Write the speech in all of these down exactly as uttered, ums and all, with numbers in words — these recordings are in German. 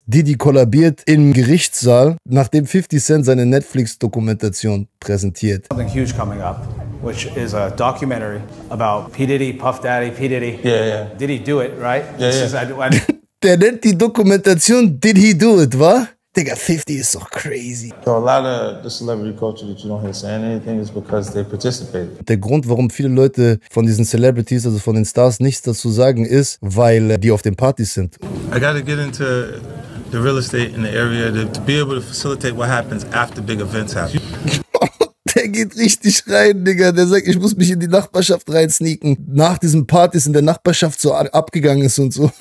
Diddy kollabiert im Gerichtssaal, nachdem fifty Cent seine Netflix-Dokumentation präsentiert. Something huge coming up, which is a documentary about P. Diddy, Puff Daddy, P. Diddy. Yeah, yeah. Did he do it, right? Yeah, yeah. Is, I, I, Der nennt die Dokumentation Did He Do It, wa? Digga, fifty ist doch crazy. So a lot of the celebrity culture that you don't hear saying anything is because they participated. Der Grund, warum viele Leute von diesen Celebrities, also von den Stars, nichts dazu sagen, ist, weil äh, die auf den Partys sind. I gotta get into the real estate in the area to, to be able to facilitate what happens after big events happen. Der geht richtig rein, Digga. Der sagt, ich muss mich in die Nachbarschaft reinsneaken. Nach diesen Partys in der Nachbarschaft so abgegangen ist und so.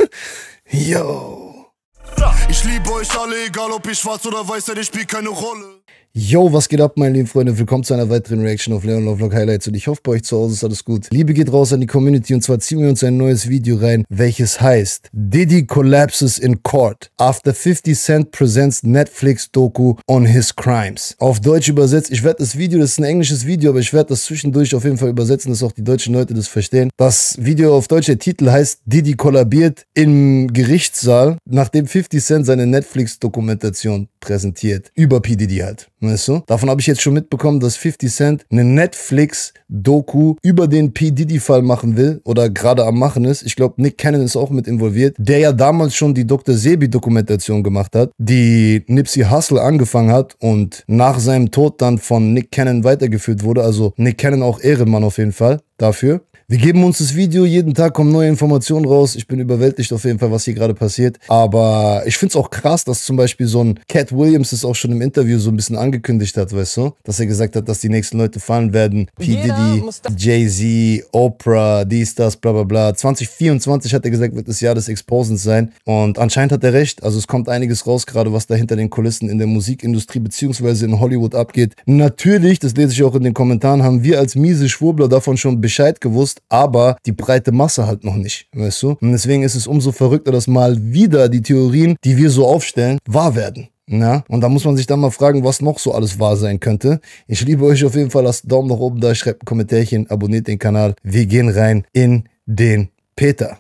Yo. Ich liebe euch alle, egal ob ich schwarz oder weiß, denn ich spielt keine Rolle. Yo, was geht ab, meine lieben Freunde? Willkommen zu einer weiteren Reaction auf Leon Lovelock Highlights und ich hoffe, bei euch zu Hause ist alles gut. Liebe geht raus an die Community und zwar ziehen wir uns ein neues Video rein, welches heißt Diddy collapses in court after fifty Cent presents Netflix Doku on his crimes. Auf Deutsch übersetzt, ich werde das Video, das ist ein englisches Video, aber ich werde das zwischendurch auf jeden Fall übersetzen, dass auch die deutschen Leute das verstehen. Das Video auf Deutsch, der Titel heißt Diddy kollabiert im Gerichtssaal, nachdem fifty Cent seine Netflix-Dokumentation präsentiert. Über P. Diddy halt. Weißt du? Davon habe ich jetzt schon mitbekommen, dass fifty Cent eine Netflix-Doku über den P. Diddy-Fall machen will oder gerade am machen ist. Ich glaube, Nick Cannon ist auch mit involviert, der ja damals schon die Doktor Sebi-Dokumentation gemacht hat, die Nipsey Hussle angefangen hat und nach seinem Tod dann von Nick Cannon weitergeführt wurde. Also Nick Cannon auch Ehrenmann auf jeden Fall dafür. Wir geben uns das Video, jeden Tag kommen neue Informationen raus. Ich bin überwältigt auf jeden Fall, was hier gerade passiert. Aber ich finde es auch krass, dass zum Beispiel so ein Cat Williams das auch schon im Interview so ein bisschen angekündigt hat, weißt du? Dass er gesagt hat, dass die nächsten Leute fallen werden. P. Diddy, Jay-Z, Oprah, dies, das, bla bla bla. zwanzig vierundzwanzig hat er gesagt, wird das Jahr des Exposens sein. Und anscheinend hat er recht. Also es kommt einiges raus, gerade was da hinter den Kulissen in der Musikindustrie beziehungsweise in Hollywood abgeht. Natürlich, das lese ich auch in den Kommentaren, haben wir als miese Schwurbler davon schon Bescheid gewusst, aber die breite Masse halt noch nicht, weißt du? Und deswegen ist es umso verrückter, dass mal wieder die Theorien, die wir so aufstellen, wahr werden. Ja? Und da muss man sich dann mal fragen, was noch so alles wahr sein könnte. Ich liebe euch auf jeden Fall, lasst einen Daumen nach oben da, schreibt ein Kommentärchen, abonniert den Kanal. Wir gehen rein in den Peter.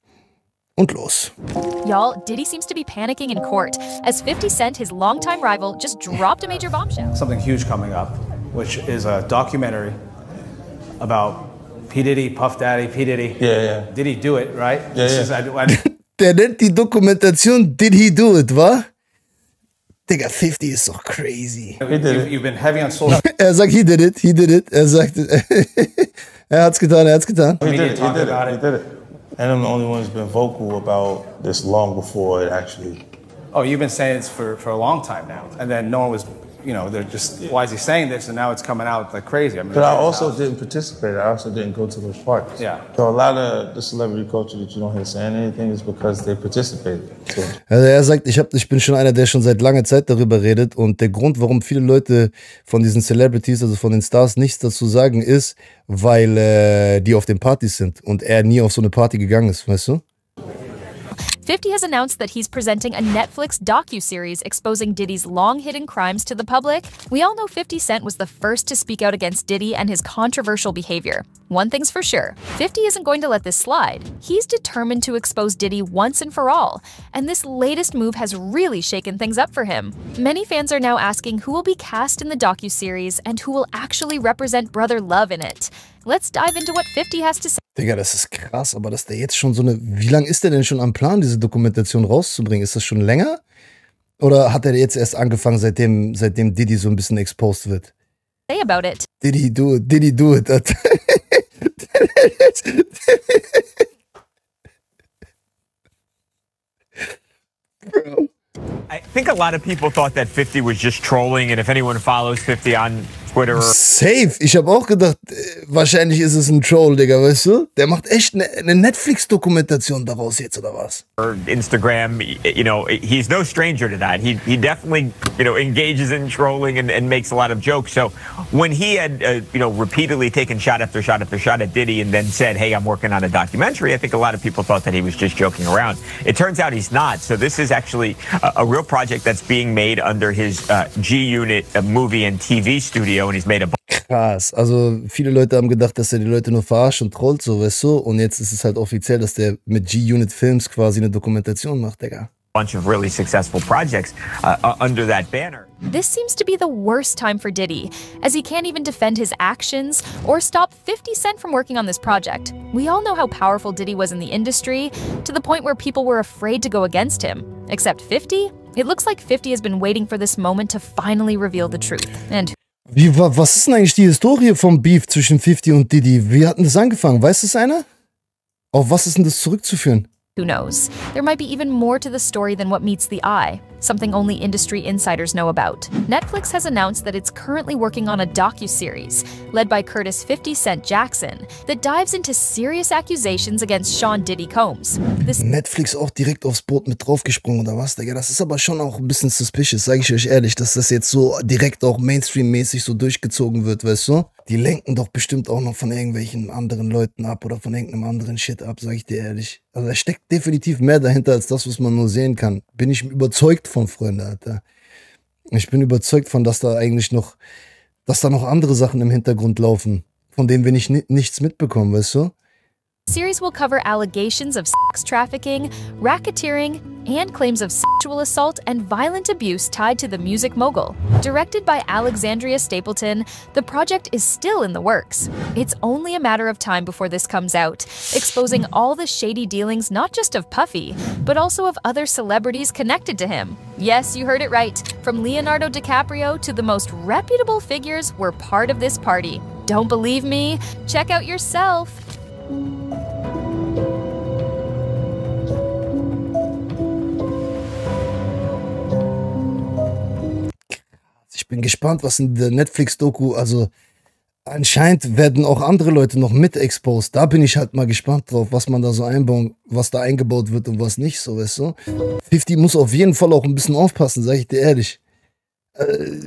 Und los. Y'all, Diddy seems to be panicking in court as fifty Cent, his longtime rival, just dropped a major bombshell. something huge coming up, which is a documentary about P. Diddy, Puff Daddy, P. Diddy. Yeah, yeah. Did he do it, right? Yeah, yeah. Is, I, I, Der nennt die Dokumentation Did He Do It, wa? Digga, fifty ist doch crazy. you, you've, you've been heavy on social Er sagt, he did it, he did it. Er sagt, er hat's getan, er hat's getan. He media did it, he talk did about it, he it. did it. And I'm the only one who's been vocal about this long before it actually. Oh, you've been saying this for, for a long time now. And then no one was, you know, they're just, why is he saying this? And now it's coming out like crazy. I mean, But I also didn't participate. I also didn't go to those parties. Yeah. So a lot of the celebrity culture that you don't hear saying anything is because they participated. So. Also er sagt, ich, hab, ich bin schon einer, der schon seit langer Zeit darüber redet und der Grund, warum viele Leute von diesen Celebrities, also von den Stars, nichts dazu sagen, ist, weil äh, die auf den Partys sind und er nie auf so eine Party gegangen ist, weißt du? fifty has announced that he's presenting a Netflix docu-series exposing Diddy's long-hidden crimes to the public. We all know fifty Cent was the first to speak out against Diddy and his controversial behavior. One thing's for sure, fifty isn't going to let this slide. He's determined to expose Diddy once and for all, and this latest move has really shaken things up for him. Many fans are now asking who will be cast in the docu-series and who will actually represent Brother Love in it. Let's dive into what fifty has to say. Digga, das ist krass, aber dass der jetzt schon so eine... Wie lange ist der denn schon am Plan, diese Dokumentation rauszubringen? Ist das schon länger? Oder hat er jetzt erst angefangen, seitdem, seitdem Diddy so ein bisschen exposed wird? Say about it. Did he do it? Did he do it? Bro. I think a lot of people thought that fifty was just trolling, and if anyone follows fifty on Twitter. Safe. Ich habe auch gedacht, äh, wahrscheinlich ist es ein Troll, Digga, weißt du? Der macht echt eine ne, Netflix-Dokumentation daraus jetzt, oder was? Or Instagram, you know, he's no stranger to that. He he definitely, you know, engages in trolling and, and makes a lot of jokes. So when he had, uh, you know, repeatedly taken shot after shot after shot at Diddy and then said, hey, I'm working on a documentary, I think a lot of people thought that he was just joking around. It turns out he's not. So this is actually a, a real project that's being made under his uh, G-Unit uh, movie and T V studio, and he's made a Krass. Also viele Leute haben gedacht, dass er die Leute nur verarscht und trollt, so, weißt du? Und jetzt ist es halt offiziell, dass der mit G-Unit Films quasi eine Dokumentation macht, Digga. bunch of really successful projects uh, uh, under that banner. This seems to be the worst time for Diddy, as he can't even defend his actions or stop fifty Cent from working on this project. We all know how powerful Diddy was in the industry, to the point where people were afraid to go against him. Except fifty? It looks like fifty has been waiting for this moment to finally reveal the truth. And Wie, wa, was ist denn eigentlich die Historie vom Beef zwischen fifty und Diddy? Wie hat denn das angefangen? Weiß das einer? Auf was ist denn das zurückzuführen? who knows? There might be even more to the story than what meets the eye, something only industry insiders know about. Netflix has announced that it's currently working on a docuseries, led by Curtis fifty Cent Jackson, that dives into serious accusations against Sean Diddy Combs. This Netflix auch direkt aufs Boot mit draufgesprungen oder was, Digga? Das ist aber schon auch ein bisschen suspicious, sage ich euch ehrlich, dass das jetzt so direkt auch Mainstream-mäßig so durchgezogen wird, weißt du? Die lenken doch bestimmt auch noch von irgendwelchen anderen Leuten ab oder von irgendeinem anderen Shit ab, sag ich dir ehrlich. Also da steckt definitiv mehr dahinter als das, was man nur sehen kann. Bin ich überzeugt von, Freunde, Alter. Ich bin überzeugt von, dass da eigentlich noch, dass da noch andere Sachen im Hintergrund laufen, von denen wir nicht, nichts mitbekommen, weißt du? series will cover allegations of sex trafficking, racketeering, and claims of sexual assault and violent abuse tied to the music mogul. Directed by Alexandria Stapleton, the project is still in the works. It's only a matter of time before this comes out, exposing all the shady dealings not just of Puffy, but also of other celebrities connected to him. Yes, you heard it right. From Leonardo DiCaprio to the most reputable figures were part of this party. Don't believe me? Check out yourself. Ich bin gespannt, was in der Netflix-Doku, also anscheinend werden auch andere Leute noch mit exposed. Da bin ich halt mal gespannt drauf, was man da so einbauen, was da eingebaut wird und was nicht, so, weißt du? fifty muss auf jeden Fall auch ein bisschen aufpassen, sag ich dir ehrlich. Äh...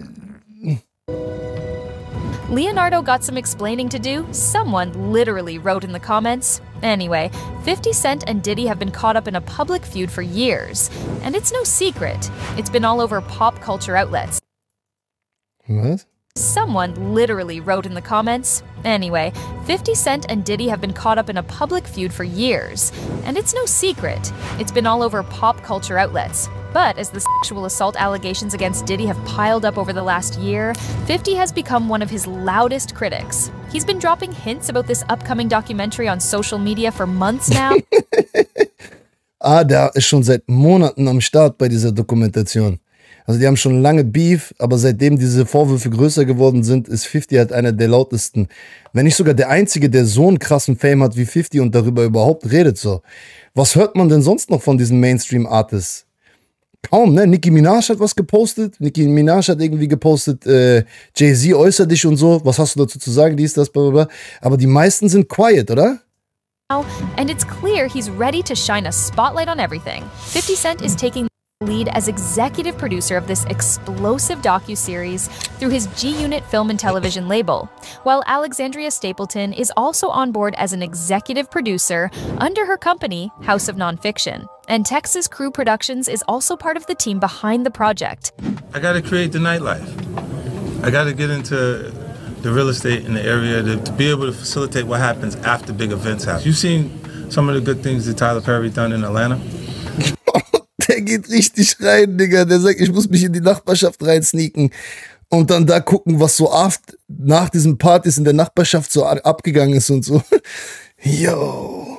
Leonardo got some explaining to do, someone literally wrote in the comments. Anyway, fifty Cent and Diddy have been caught up in a public feud for years. And it's no secret. It's been all over pop culture outlets. What? Someone literally wrote in the comments. Anyway, fifty Cent and Diddy have been caught up in a public feud for years. And it's no secret. It's been all over pop culture outlets. But as the sexual assault allegations against Diddy have piled up over the last year, fifty has become one of his loudest critics. He's been dropping hints about this upcoming documentary on social media for months now. Ah, der ist schon seit Monaten am Start bei dieser Dokumentation. Also die haben schon lange Beef, aber seitdem diese Vorwürfe größer geworden sind, ist fifty halt einer der lautesten. Wenn nicht sogar der Einzige, der so einen krassen Fame hat wie fifty und darüber überhaupt redet so. Was hört man denn sonst noch von diesen Mainstream-Artists? Kaum, ne? Nicki Minaj hat was gepostet. Nicki Minaj hat irgendwie gepostet, äh, Jay-Z äußer dich und so. Was hast du dazu zu sagen? Dies, das, bla, bla, bla. Aber die meisten sind quiet, oder? And it's clear he's ready to shine a spotlight on everything. fifty Cent is taking the lead as executive producer of this explosive docuseries through his G-Unit film and television label, while Alexandria Stapleton is also on board as an executive producer under her company, House of Nonfiction. And Texas Crew Productions is also part of the team behind the project. I gotta create the nightlife. I gotta get into the real estate in the area to, to be able to facilitate what happens after big events happen. You've seen some of the good things that Tyler Perry done in Atlanta? Der geht richtig rein, Digga. Der sagt, ich muss mich in die Nachbarschaft reinsneaken und dann da gucken, was so oft nach diesen Partys in der Nachbarschaft so abgegangen ist und so. Yo.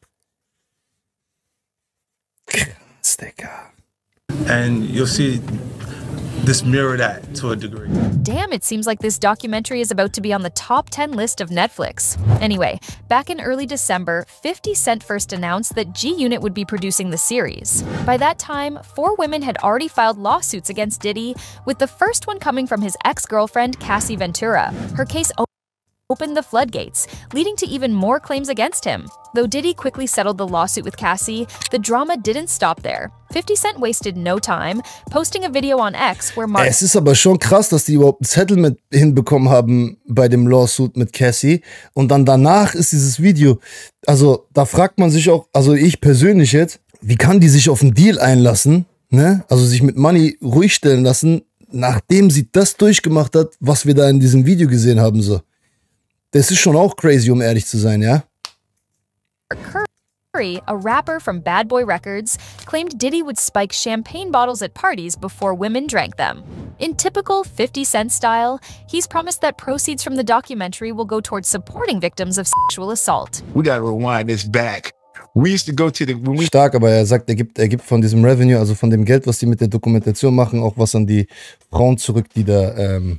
Krass, Digga. And you'll see this mirror that to a degree. Damn, it seems like this documentary is about to be on the top ten list of Netflix. Anyway, back in early December, fifty Cent first announced that G-Unit would be producing the series. By that time, four women had already filed lawsuits against Diddy, with the first one coming from his ex-girlfriend, Cassie Ventura. Her case opened the floodgates, leading to even more claims against him. Though Diddy quickly settled the lawsuit with Cassie, the drama didn't stop there. fifty Cent wasted no time, posting a video on X where Mark... Es ist aber schon krass, dass die überhaupt ein Settlement hinbekommen haben bei dem Lawsuit mit Cassie. Und dann danach ist dieses Video... Also da fragt man sich auch, also ich persönlich jetzt, wie kann die sich auf einen Deal einlassen, ne? Also sich mit Money ruhig stellen lassen, nachdem sie das durchgemacht hat, was wir da in diesem Video gesehen haben, so. Das ist schon auch crazy, um ehrlich zu sein, ja? Curry, a rapper from Bad Boy Records, claimed Diddy would spike champagne bottles at parties before women drank them. In typical fifty Cent style, he's promised that proceeds from the documentary will go towards supporting victims of sexual assault. We gotta rewind this back. We used to go to the, when we Stark, aber er sagt, er gibt, er gibt von diesem Revenue, also von dem Geld, was die mit der Dokumentation machen, auch was an die Frauen zurück, die da, ähm,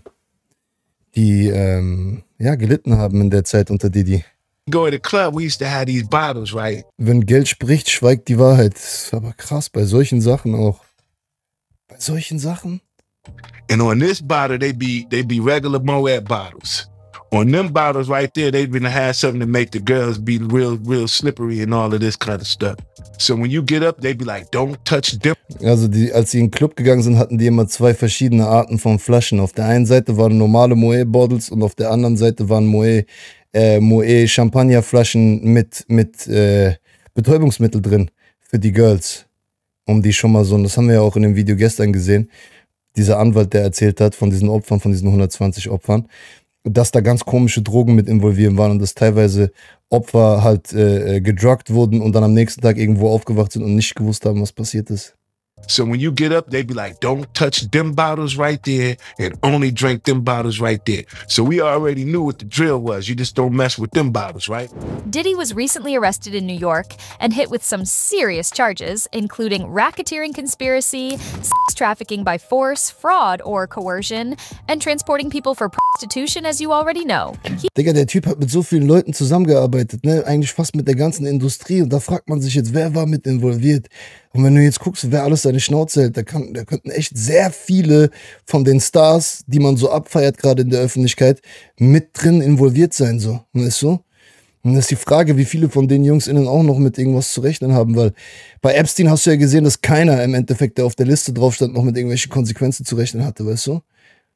die, ähm, ja, gelitten haben in der Zeit unter Diddy. go to the club, we used to have these bottles, right? Wenn Geld spricht, schweigt die Wahrheit. Das ist aber krass, bei solchen Sachen auch. Bei solchen Sachen? And on this bottle, they be they be regular Moet bottles. On them bottles right there, they been have something to make the girls be real, real slippery and all of this kind of stuff. So when you get up, they be like, don't touch them. Also die, als sie in den Club gegangen sind, hatten die immer zwei verschiedene Arten von Flaschen. Auf der einen Seite waren normale Moet-Bottles und auf der anderen Seite waren Moet, äh, Moet Champagnerflaschen mit, mit äh, Betäubungsmittel drin für die Girls. Um die schon mal so, und das haben wir ja auch in dem Video gestern gesehen, dieser Anwalt, der erzählt hat von diesen Opfern, von diesen hundertzwanzig Opfern, dass da ganz komische Drogen mit involviert waren und dass teilweise Opfer halt äh, gedruckt wurden und dann am nächsten Tag irgendwo aufgewacht sind und nicht gewusst haben, was passiert ist. So when you get up, they be like, don't touch them bottles right there and only drink them bottles right there. So we already knew what the drill was. You just don't mess with them bottles, right? Diddy was recently arrested in New York and hit with some serious charges, including racketeering conspiracy, sex trafficking by force, fraud or coercion, and transporting people for prostitution, as you already know. He Digga, der Typ hat mit so vielen Leuten zusammengearbeitet, ne? Eigentlich fast mit der ganzen Industrie. Und da fragt man sich jetzt, wer war mit involviert? Und wenn du jetzt guckst, wer alles seine Schnauze hält, da, kann, da könnten echt sehr viele von den Stars, die man so abfeiert, gerade in der Öffentlichkeit, mit drin involviert sein, so. Weißt du? Und das ist die Frage, wie viele von den Jungs innen auch noch mit irgendwas zu rechnen haben, weil bei Epstein hast du ja gesehen, dass keiner im Endeffekt, der auf der Liste drauf stand, noch mit irgendwelchen Konsequenzen zu rechnen hatte, weißt du?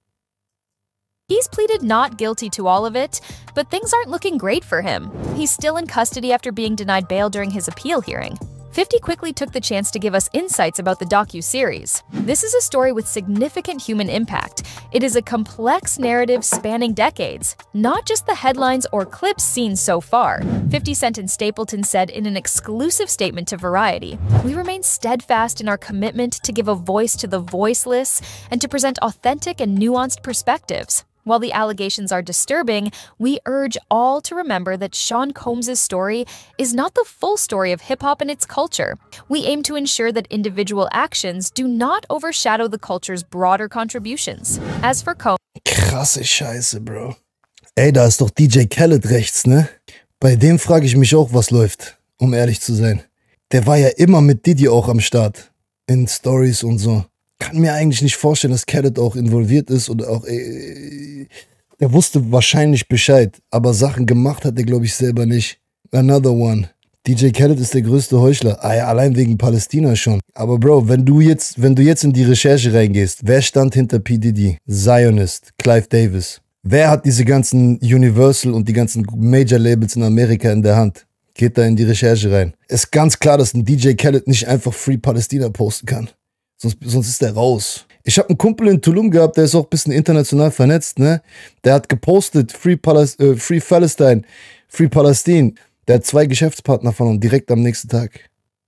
He's pleaded not guilty to all of it, but things aren't looking great for him. He's still in custody after being denied bail during his appeal hearing. fifty quickly took the chance to give us insights about the docu-series. This is a story with significant human impact. It is a complex narrative spanning decades, not just the headlines or clips seen so far. fifty Cent and Stapleton said in an exclusive statement to Variety, "We remain steadfast in our commitment to give a voice to the voiceless and to present authentic and nuanced perspectives. While the allegations are disturbing, we urge all to remember that Sean Combs' story is not the full story of hip-hop and its culture. We aim to ensure that individual actions do not overshadow the culture's broader contributions." As for Combs, Krasse Scheiße, Bro. Ey, da ist doch D J Khaled rechts, ne? Bei dem frage ich mich auch, was läuft, um ehrlich zu sein. Der war ja immer mit Diddy auch am Start. In Stories und so. Kann mir eigentlich nicht vorstellen, dass Khaled auch involviert ist oder auch, äh, er wusste wahrscheinlich Bescheid, aber Sachen gemacht hat er, glaube ich, selber nicht. Another one. D J Khaled ist der größte Heuchler. Ah ja, allein wegen Palästina schon. Aber Bro, wenn du jetzt, wenn du jetzt in die Recherche reingehst, wer stand hinter P. Diddy? Zionist, Clive Davis. Wer hat diese ganzen Universal und die ganzen Major-Labels in Amerika in der Hand? Geht da in die Recherche rein. Ist ganz klar, dass ein D J Khaled nicht einfach Free Palästina posten kann. Sonst, sonst ist der raus. Ich habe einen Kumpel in Tulum gehabt, der ist auch ein bisschen international vernetzt, ne? Der hat gepostet, Free, Palas äh, Free Palestine, Free Palestine. Der hat zwei Geschäftspartner von und direkt am nächsten Tag.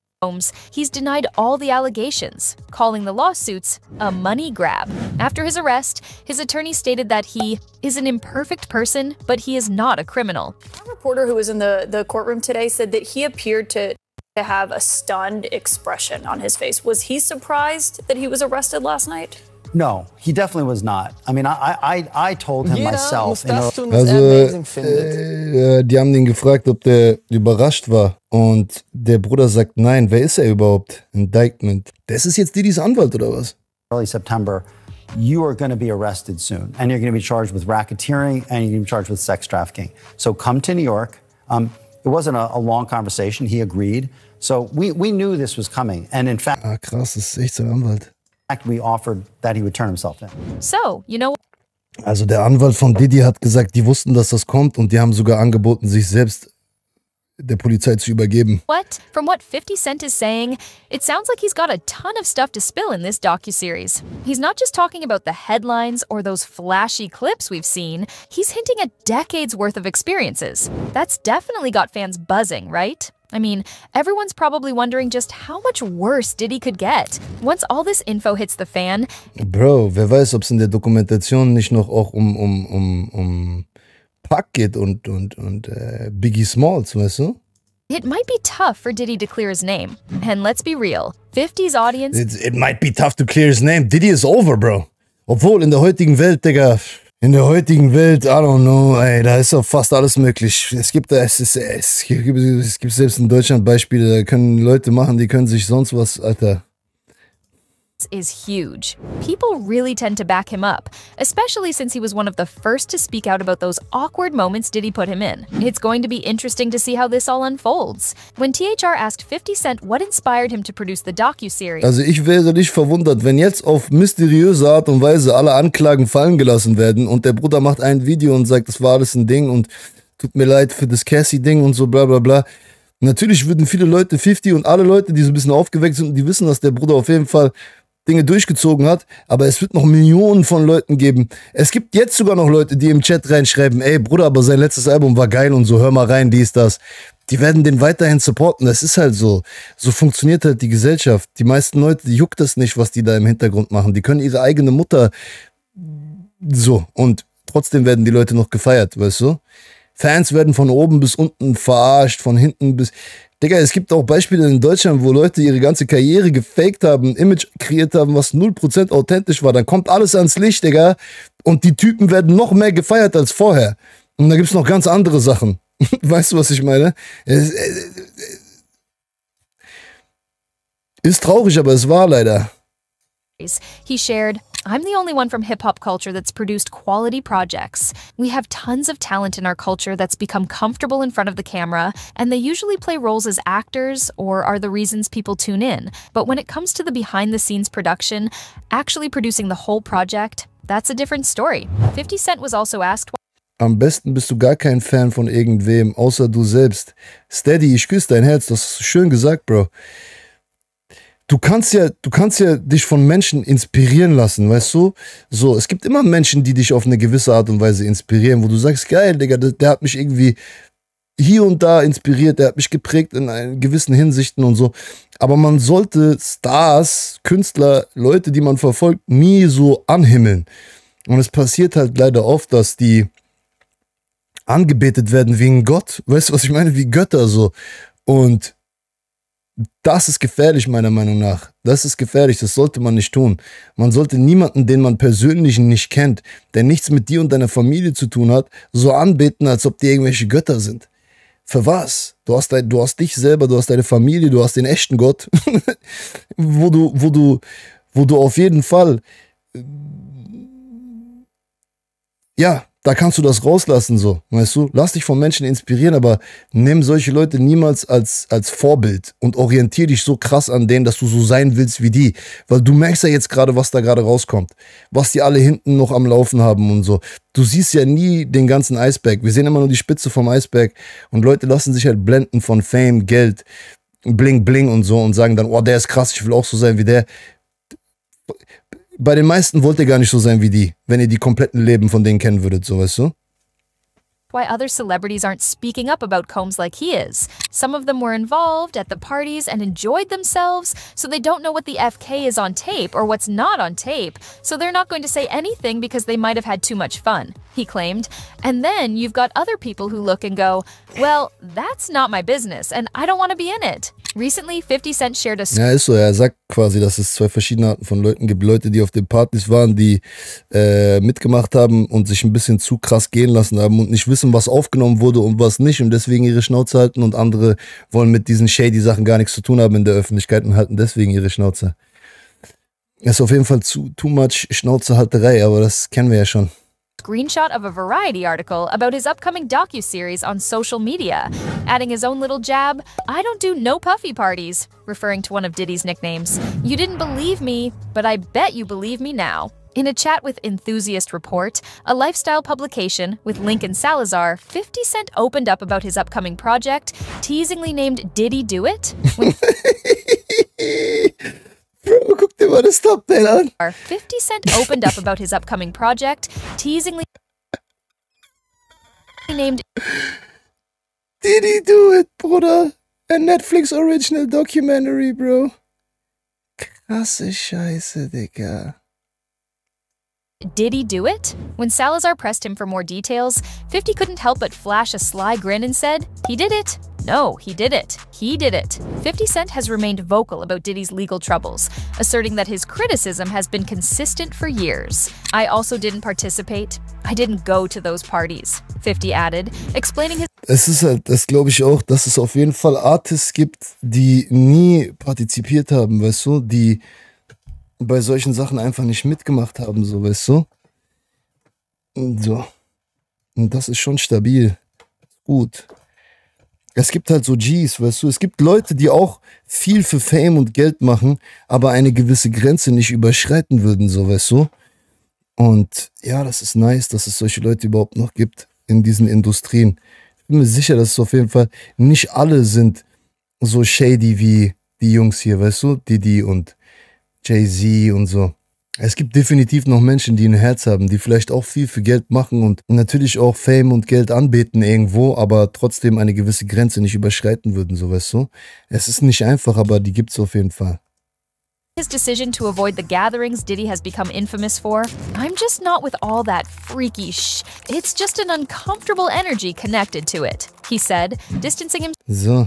he's denied all the allegations, calling the lawsuits a money grab. After his arrest, his attorney stated that he is an imperfect person, but he is not a criminal. A reporter who was in the, the courtroom today said that he appeared to to have a stunned expression on his face. Was he surprised that he was arrested last night? No, he definitely was not. I mean, I I I told him myself. You know, also, äh, die haben ihn gefragt, ob der überrascht war. Und der Bruder sagt, nein, wer ist er überhaupt? Indictment. Das ist jetzt Diddys Anwalt, oder was? Early September, you are going to be arrested soon. And you're going to be charged with racketeering and you're going to be charged with sex trafficking. So come to New York. Um, It wasn't a, a long conversation. He agreed. So we, we knew this was coming. And in fact, ah, krass, das ist echt sein Anwalt. In fact, we offered that he would turn himself in. So, you know. Also der Anwalt von Diddy hat gesagt, die wussten, dass das kommt und die haben sogar angeboten, sich selbst der Polizei zu übergeben. What? From what fifty Cent is saying, it sounds like he's got a ton of stuff to spill in this docuseries. He's not just talking about the headlines or those flashy clips we've seen, he's hinting at decades worth of experiences. That's definitely got fans buzzing, right? I mean, everyone's probably wondering just how much worse Diddy could get. Once all this info hits the fan... Bro, wer weiß, ob es in der Dokumentation nicht noch auch um, um, um, um Pac geht und, und, und äh, Biggie Smalls, weißt du? It might be tough for Diddy to clear his name. And let's be real, fifty's audience... It, it might be tough to clear his name. Diddy is over, bro. Obwohl, in der heutigen Welt, Digga, in der heutigen Welt, I don't know, ey, da ist doch fast alles möglich. Es gibt, es, ist, es, gibt, es gibt selbst in Deutschland Beispiele, da können Leute machen, die können sich sonst was, Alter... is huge. People really tend to back him up, especially since he was one of the first to speak out about those awkward moments Diddy put him in. It's going to be interesting to see how this all unfolds. When T H R asked fifty Cent what inspired him to produce the docuseries. Also ich wäre nicht verwundert, wenn jetzt auf mysteriöse Art und Weise alle Anklagen fallen gelassen werden und der Bruder macht ein Video und sagt, das war alles ein Ding und tut mir leid für das Cassie-Ding und so bla bla bla. Natürlich würden viele Leute fifty und alle Leute, die so ein bisschen aufgeweckt sind, die wissen, dass der Bruder auf jeden Fall Dinge durchgezogen hat, aber es wird noch Millionen von Leuten geben. Es gibt jetzt sogar noch Leute, die im Chat reinschreiben, ey Bruder, aber sein letztes Album war geil und so, hör mal rein, dies, das. Die werden den weiterhin supporten, das ist halt so. So funktioniert halt die Gesellschaft. Die meisten Leute, die juckt das nicht, was die da im Hintergrund machen. Die können ihre eigene Mutter so und trotzdem werden die Leute noch gefeiert, weißt du? Fans werden von oben bis unten verarscht, von hinten bis... Digga, es gibt auch Beispiele in Deutschland, wo Leute ihre ganze Karriere gefaked haben, ein Image kreiert haben, was null Prozent authentisch war. Dann kommt alles ans Licht, Digga. Und die Typen werden noch mehr gefeiert als vorher. Und da gibt's noch ganz andere Sachen. Weißt du, was ich meine? Ist traurig, aber es war leider. He shared, I'm the only one from hip-hop culture that's produced quality projects. We have tons of talent in our culture that's become comfortable in front of the camera, and they usually play roles as actors or are the reasons people tune in. But when it comes to the behind-the-scenes production, actually producing the whole project, that's a different story. fifty Cent was also asked... Am besten bist du gar kein Fan von irgendwem, außer du selbst. Steady, ich küsse dein Herz, das hast du schön gesagt, Bro. Du kannst ja, du kannst ja dich von Menschen inspirieren lassen, weißt du? So, es gibt immer Menschen, die dich auf eine gewisse Art und Weise inspirieren, wo du sagst, geil, Digga, der, der hat mich irgendwie hier und da inspiriert, der hat mich geprägt in einen gewissen Hinsichten und so. Aber man sollte Stars, Künstler, Leute, die man verfolgt, nie so anhimmeln. Und es passiert halt leider oft, dass die angebetet werden wie ein Gott. Weißt du, was ich meine? Wie Götter so. Und das ist gefährlich, meiner Meinung nach. Das ist gefährlich, das sollte man nicht tun. Man sollte niemanden, den man persönlich nicht kennt, der nichts mit dir und deiner Familie zu tun hat, so anbeten, als ob die irgendwelche Götter sind. Für was? Du hast, dein, du hast dich selber, du hast deine Familie, du hast den echten Gott, wo du, wo du, wo du auf jeden Fall, ja, da kannst du das rauslassen, so, weißt du? Lass dich von Menschen inspirieren, aber nimm solche Leute niemals als, als Vorbild und orientier dich so krass an denen, dass du so sein willst wie die. Weil du merkst ja jetzt gerade, was da gerade rauskommt. Was die alle hinten noch am Laufen haben und so. Du siehst ja nie den ganzen Eisberg. Wir sehen immer nur die Spitze vom Eisberg und Leute lassen sich halt blenden von Fame, Geld, Bling Bling und so und sagen dann, oh, der ist krass, ich will auch so sein wie der. Bei den meisten wollt ihr gar nicht so sein wie die, wenn ihr die kompletten Leben von denen kennen würdet, so, weißt du? Why other celebrities aren't speaking up about Combs like he is. Some of them were involved at the parties and enjoyed themselves, so they don't know what the F K is on tape or what's not on tape, so they're not going to say anything because they might have had too much fun, he claimed. And then you've got other people who look and go, well, that's not my business and I don't want to be in it. Recently, fifty Cent shared a... Ja, ist so. Er sagt quasi, dass es zwei verschiedene Arten von Leuten gibt. Leute, die auf den Partys waren, die äh, mitgemacht haben und sich ein bisschen zu krass gehen lassen haben und nicht wissen, was aufgenommen wurde und was nicht und deswegen ihre Schnauze halten, und andere wollen mit diesen shady Sachen gar nichts zu tun haben in der Öffentlichkeit und halten deswegen ihre Schnauze. Ist auf jeden Fall zu too much Schnauzehalterei, aber das kennen wir ja schon. Screenshot of a Variety article about his upcoming docuseries on social media, adding his own little jab, I don't do no puffy parties, referring to one of Diddy's nicknames. You didn't believe me, but I bet you believe me now. In a chat with Enthusiast Report, a lifestyle publication with Lincoln Salazar, fifty Cent opened up about his upcoming project, teasingly named Diddy Do It? When Bro, guck dir mal das Thumbnail an. fifty Cent opened up about his upcoming project, teasingly named Diddy Do It, Bruder. A Netflix Original Documentary, Bro. Krasse Scheiße, Digga. Did he do it? When Salazar pressed him for more details, fifty couldn't help but flash a sly grin and said, he did it. No, he did it. He did it. fifty Cent has remained vocal about Diddy's legal troubles, asserting that his criticism has been consistent for years. I also didn't participate. I didn't go to those parties, fifty added, explaining his... Es ist halt, das glaube ich auch, dass es auf jeden Fall Artists gibt, die nie partizipiert haben, weißt du, die bei solchen Sachen einfach nicht mitgemacht haben, so, weißt du. Und so. Und das ist schon stabil. Gut. Es gibt halt so Gs, weißt du, es gibt Leute, die auch viel für Fame und Geld machen, aber eine gewisse Grenze nicht überschreiten würden, so, weißt du. Und ja, das ist nice, dass es solche Leute überhaupt noch gibt in diesen Industrien. Ich bin mir sicher, dass es auf jeden Fall nicht alle sind so shady wie die Jungs hier, weißt du, Diddy und Jay-Z und so. Es gibt definitiv noch Menschen, die ein Herz haben, die vielleicht auch viel für Geld machen und natürlich auch Fame und Geld anbeten irgendwo, aber trotzdem eine gewisse Grenze nicht überschreiten würden, so, weißt du. Es ist nicht einfach, aber die gibt's auf jeden Fall. His decision to avoid the gatherings Diddy has become infamous for. I'm just not with all that freaky sh. It's just an uncomfortable energy connected to it, he said, distancing So.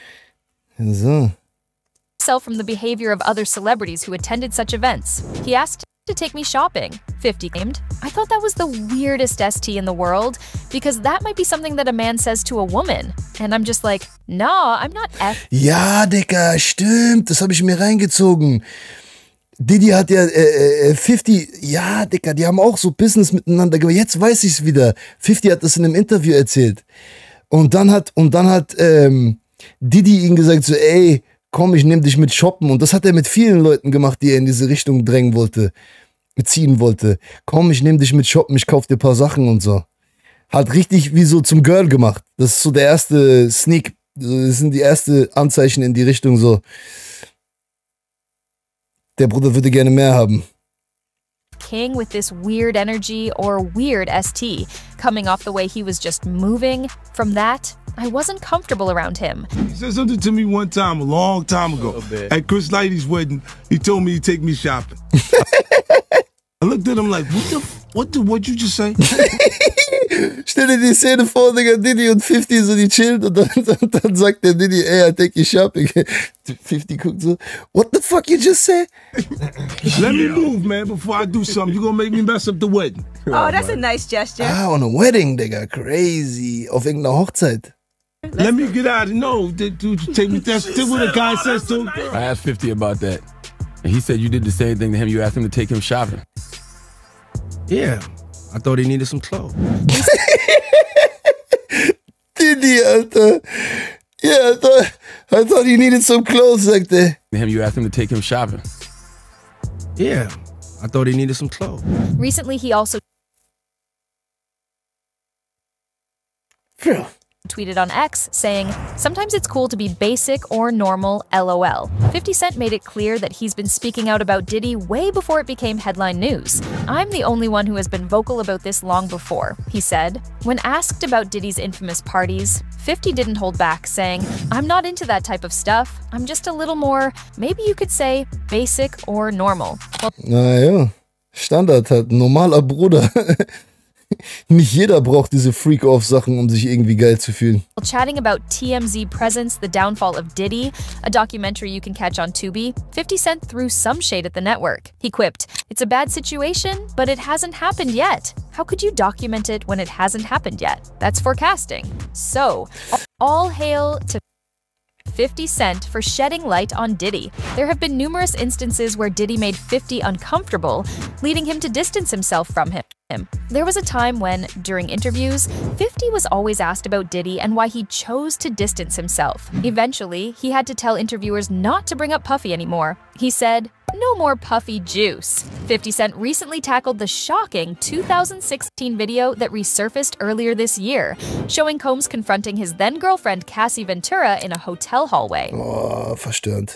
So. himself from the behavior of other celebrities who attended such events. He asked to take me shopping, fifty claimed. I thought that was the weirdest S T in the world, because that might be something that a man says to a woman. And I'm just like, no, I'm not F. Ja, Digga, stimmt, das habe ich mir reingezogen. Diddy hat ja, äh, äh, fifty, ja, Digga, die haben auch so Business miteinander gemacht. Jetzt weiß ich's wieder. fifty hat das in einem Interview erzählt. Und dann hat, und dann hat, ähm, Diddy ihm gesagt so, ey, komm, ich nehm dich mit shoppen. Und das hat er mit vielen Leuten gemacht, die er in diese Richtung drängen wollte, ziehen wollte. Komm, ich nehm dich mit shoppen, ich kauf dir ein paar Sachen und so. Hat richtig wie so zum Girl gemacht. Das ist so der erste Sneak, das sind die ersten Anzeichen in die Richtung so, der Bruder würde gerne mehr haben. King with this weird energy or weird S T, coming off the way he was just moving. From that, I wasn't comfortable around him. He said something to me one time, a long time ago. At Chris Lighty's wedding, he told me to take me shopping. I looked at him like, what the, what the, what'd you just say? Stell dir die Szene vor, Digga, Diddy und fifty so, die chillen und dann, dann, dann sagt der Diddy, ey, I take you shopping. fifty guckt so, what the fuck you just say? Let me move, man, before I do something. You're gonna make me mess up the wedding. Oh, that's a nice gesture. Ah, on a wedding, Digga, crazy. Auf irgendeiner Hochzeit. Let me get out of no, dude, take me. That's what the guy says to. I asked fifty about that, and he said you did the same thing to him. You asked him to take him shopping. Yeah, I thought he needed some clothes. Diddy, Alter. Yeah, I thought, I thought he needed some clothes, sagt er. Him, you asked him to take him shopping. Yeah, I thought he needed some clothes. Recently, he also Phew. tweeted on X saying, sometimes it's cool to be basic or normal, lol. fifty Cent made it clear that he's been speaking out about Diddy way before it became headline news. I'm the only one who has been vocal about this long before, he said. When asked about Diddy's infamous parties, fifty didn't hold back, saying, I'm not into that type of stuff. I'm just a little more, maybe you could say, basic or normal. Well, naja, Standard halt, normaler Bruder. Nicht jeder braucht diese Freak-Off-Sachen, um sich irgendwie geil zu fühlen. While chatting about T M Z Presents The Downfall of Diddy, a documentary you can catch on Tubi, fifty Cent threw some shade at the network. He quipped, it's a bad situation, but it hasn't happened yet. How could you document it when it hasn't happened yet? That's forecasting. So, all hail to fifty Cent for shedding light on Diddy. There have been numerous instances where Diddy made fifty uncomfortable, leading him to distance himself from him. There was a time when, during interviews, fifty was always asked about Diddy and why he chose to distance himself. Eventually, he had to tell interviewers not to bring up Puffy anymore. He said, no more Puffy juice. fifty Cent recently tackled the shocking two thousand sixteen video that resurfaced earlier this year, showing Combs confronting his then-girlfriend Cassie Ventura in a hotel hallway. Oh, verstörend.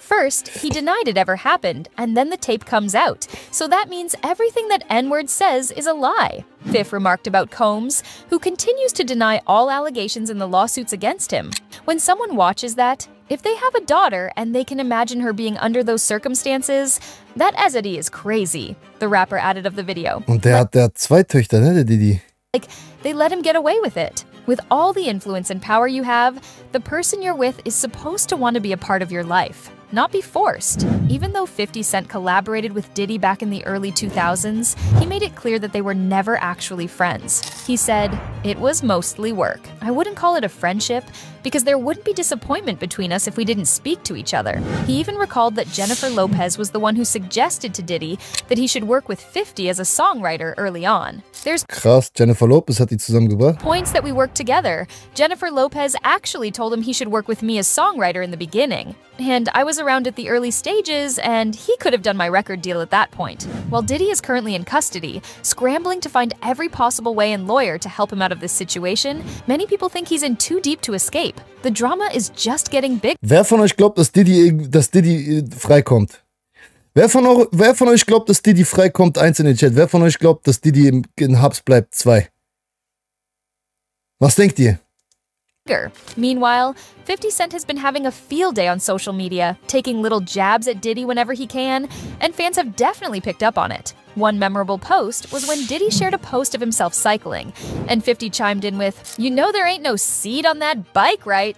First, he denied it ever happened, and then the tape comes out. So that means everything that N-word says is a lie. Fifth remarked about Combs, who continues to deny all allegations in the lawsuits against him. When someone watches that, if they have a daughter and they can imagine her being under those circumstances, that Ezedi is crazy, the rapper added of the video. Und der hat, der hat zwei Töchter, ne, der Diddy. Like, they let him get away with it. With all the influence and power you have, the person you're with is supposed to want to be a part of your life, not be forced. Even though fifty Cent collaborated with Diddy back in the early two thousands, he made it clear that they were never actually friends. He said, "It was mostly work. I wouldn't call it a friendship, because there wouldn't be disappointment between us if we didn't speak to each other." He even recalled that Jennifer Lopez was the one who suggested to Diddy that he should work with fifty as a songwriter early on. There's Krass, Jennifer Lopez hat die zusammengebracht. points that we worked together. Jennifer Lopez actually told him he should work with me as songwriter in the beginning. And I was around at the early stages, and he could have done my record deal at that point. While Diddy is currently in custody, scrambling to find every possible way and lawyer to help him out of this situation, many people think he's in too deep to escape. The drama is just getting big. Wer von euch glaubt, dass Diddy, dass Diddy äh, freikommt? Wer von, euch, wer von euch glaubt, dass Diddy freikommt? Eins in den Chat. Wer von euch glaubt, dass Diddy im, in Hubs bleibt? Zwei. Was denkt ihr? Meanwhile, fifty Cent has been having a field day on social media, taking little jabs at Diddy whenever he can, and fans have definitely picked up on it. One memorable post was when Diddy shared a post of himself cycling, and fifty chimed in with, "You know there ain't no seat on that bike, right?"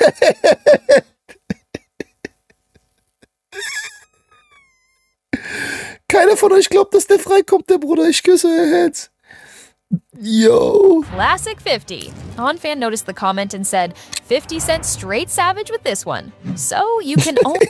Keiner von euch glaubt, dass der freikommt, der Bruder. Ich küsse euer Herz. Yo. Classic fifty. OnFan noticed the comment and said, fifty Cent straight savage with this one. So you can only...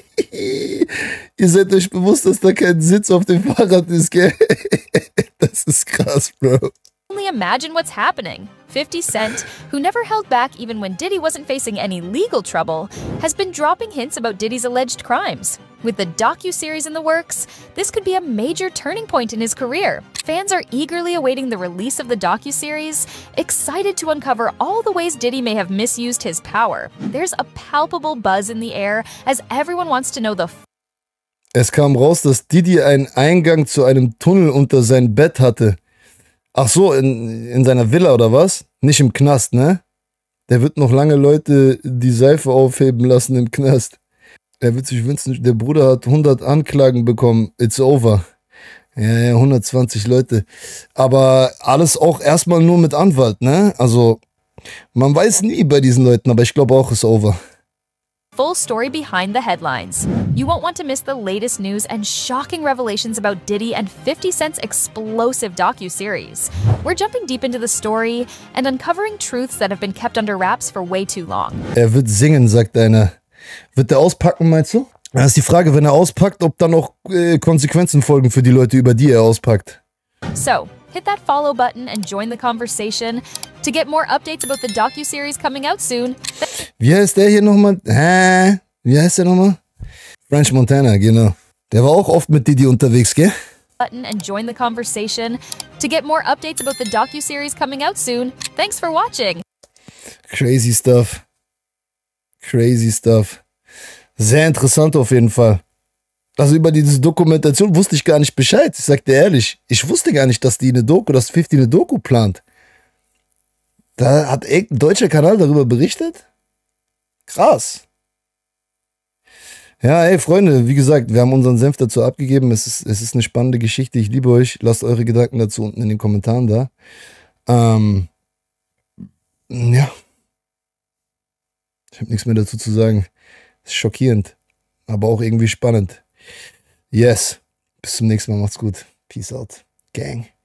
Ihr seid euch bewusst, dass da kein Sitz auf dem Fahrrad ist, gell? Das ist krass, Bro. Only imagine what's happening. fifty Cent, who never held back even when Diddy wasn't facing any legal trouble, has been dropping hints about Diddy's alleged crimes. With the docuseries in the works, this could be a major turning point in his career. Fans are eagerly awaiting the release of the docuseries, excited to uncover all the ways Diddy may have misused his power. There's a palpable buzz in the air as everyone wants to know the Es kam raus, dass Diddy einen Eingang zu einem Tunnel unter sein Bett hatte. Ach so, in, in seiner Villa oder was? Nicht im Knast, ne? Der wird noch lange Leute die Seife aufheben lassen im Knast. Er wird sich wünschen, der Bruder hat hundert Anklagen bekommen. It's over. Ja, ja, hundertzwanzig Leute. Aber alles auch erstmal nur mit Anwalt, ne? Also, man weiß nie bei diesen Leuten, aber ich glaube auch, it's over. full story behind the headlines. You won't want to miss the latest news and shocking revelations about Diddy and fifty Cent's explosive docuseries. We're jumping deep into the story and uncovering truths that have been kept under wraps for way too long. Er wird singen, sagt einer. Wird er auspacken, meinst du? Das ist die Frage, wenn er auspackt, ob dann noch äh, Konsequenzen folgen für die Leute, über die er auspackt. So, hit that follow button and join the conversation to get more updates about the docuseries coming out soon. Wie heißt der hier nochmal? Hä? Wie heißt der nochmal? French Montana, genau. Der war auch oft mit Diddy unterwegs, gell? Button and join the conversation to get more updates about the docuseries coming out soon. Thanks for watching. Crazy stuff. Crazy stuff. Sehr interessant auf jeden Fall. Also über diese Dokumentation wusste ich gar nicht Bescheid. Ich sag dir ehrlich, ich wusste gar nicht, dass die eine Doku, dass fifty eine Doku plant. Da hat irgendein deutscher Kanal darüber berichtet? Krass. Ja, ey, Freunde, wie gesagt, wir haben unseren Senf dazu abgegeben. Es ist, es ist eine spannende Geschichte. Ich liebe euch. Lasst eure Gedanken dazu unten in den Kommentaren da. Ähm, ja. Ich habe nichts mehr dazu zu sagen. Ist schockierend, aber auch irgendwie spannend. Yes. Bis zum nächsten Mal. Macht's gut. Peace out. Gang.